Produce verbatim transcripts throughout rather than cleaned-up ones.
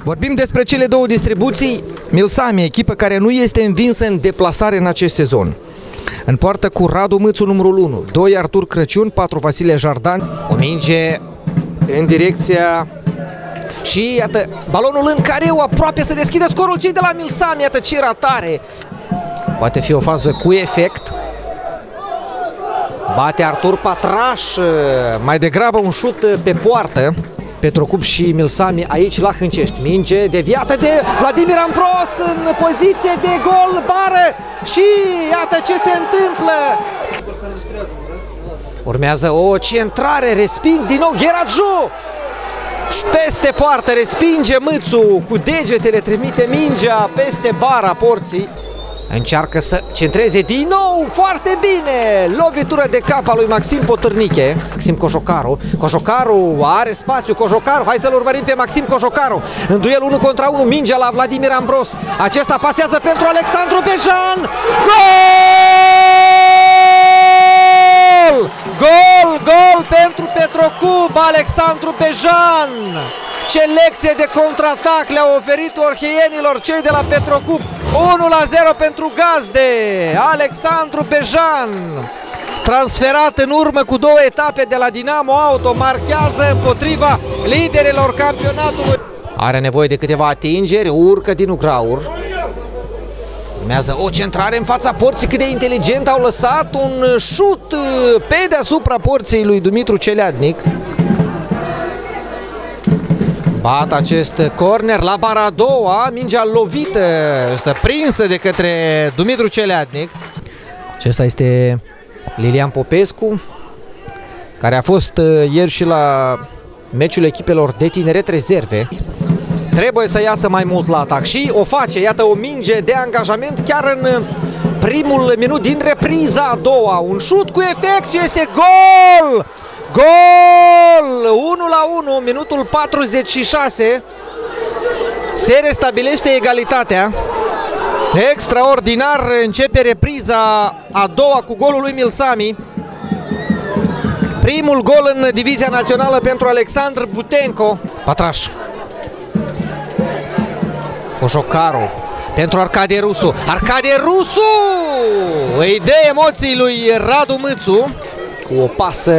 Vorbim despre cele două distribuții. Milsami, echipă care nu este învinsă în deplasare în acest sezon. În poartă cu Radu Mâțu, numărul unu, doi Artur Crăciun, patru Vasile Jardan. O minge în direcția... Și iată, balonul în careu, aproape să deschidă scorul cei de la Milsami. Iată ce ratare. Poate fi o fază cu efect. Bate Artur Patraș, mai degrabă un șut pe poartă. Petrocub și Milsami aici la Hâncești. Minge deviată de Vladimir Ambros în poziție de gol, bară și iată ce se întâmplă. Urmează o centrare, resping din nou Gheradju. Și peste poartă respinge Mâțu, cu degetele trimite mingea peste bara porții. Încearcă să centreze din nou, foarte bine, lovitură de cap a lui Maxim Potârniche. Maxim Cojocaru, Cojocaru are spațiu, Cojocaru, hai să-l urmărim pe Maxim Cojocaru. În duel unu contra unu, mingea la Vladimir Ambros. Acesta pasează pentru Alexandru Bejan. Gol! Gol, gol pentru Petrocub, Alexandru Bejan. Ce lecție de contraatac le-au oferit orheienilor cei de la Petrocub. unu la zero pentru gazde. Alexandru Bejan, transferat în urmă cu două etape de la Dinamo Auto, marchează împotriva liderilor campionatului. Are nevoie de câteva atingeri, urcă din Ugraur. Urmează o centrare în fața porții, cât de inteligent au lăsat un șut pe deasupra porții lui Dumitru Celeadnic. Bat acest corner la bara a doua, mingea lovită, să prinsă de către Dumitru Celeadnic. Acesta este Lilian Popescu, care a fost ieri și la meciul echipelor de tineret rezerve. Trebuie să iasă mai mult la atac și o face, iată o minge de angajament chiar în primul minut din repriza a doua. Un șut cu efect și este gol! Gol! unu la unu, minutul patruzeci și șase. Se restabilește egalitatea. Extraordinar, începe repriza a doua cu golul lui Milsami. Primul gol în divizia națională pentru Alexandru Butenco. Patraș. Cojocaru pentru Arcadie Rusu. Arcadie Rusu îi dă emoții lui Radu Mâțu cu o pasă.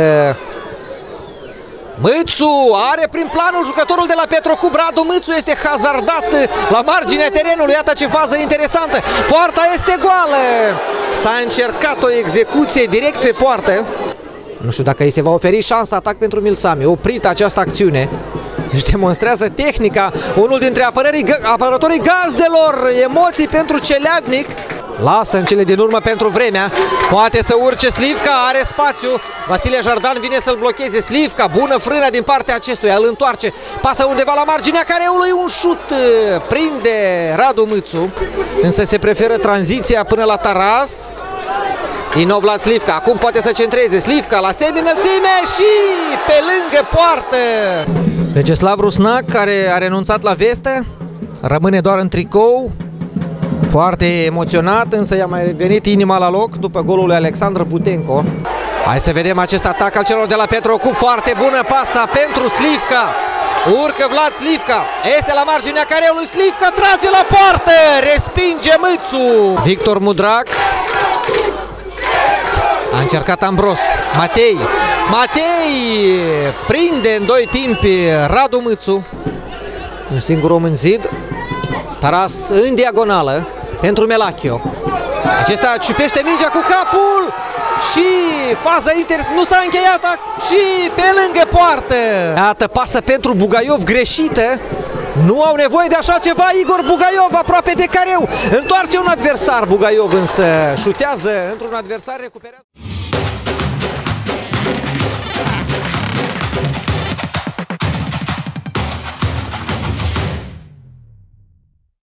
Mâțu are prin planul jucătorul de la Petrocub. Radu Mâțu este hazardat la marginea terenului. Iată ce fază interesantă. Poarta este goală. S-a încercat o execuție direct pe poartă. Nu știu dacă îi se va oferi șansa atac pentru Milsami. Oprită această acțiune. Își demonstrează tehnica unul dintre apărătorii gazdelor. Emoții pentru Celeadnic. Lasă în cele din urmă pentru vremea. Poate să urce Slivka, are spațiu. Vasile Jardan vine să-l blocheze. Slivka, bună frână din partea acestuia, îl întoarce. Pasă undeva la marginea careului, un șut. Prinde Radu Mâțu. Însă se preferă tranziția până la Taras. Din nou Vlad Slivka, acum poate să centreze. Slivka la semi-înălțime și pe lângă poartă. Veceslav Rusnac, care a renunțat la veste, rămâne doar în tricou. Foarte emoționat, însă i-a mai venit inima la loc după golul lui Alexandru Butenco. Hai să vedem acest atac al celor de la Petrocub. Foarte bună pasa pentru Slivka. Urcă Vlad Slivka. Este la marginea careului. Slivka trage la poartă. Respinge Mâțu. Victor Mudrac. A încercat Ambros. Matei. Matei prinde în doi timpi Radu Mâțu. Un singur om în zid. Taras în diagonală pentru Melachio. Acesta ciupește mingea cu capul și faza inter... nu s-a încheiat și pe lângă poartă. Iată, pasă pentru Bugaiov greșită. Nu au nevoie de așa ceva. Igor Bugaiov aproape de careu. Întoarce un adversar. Bugaiov însă șutează într-un adversar, recuperează.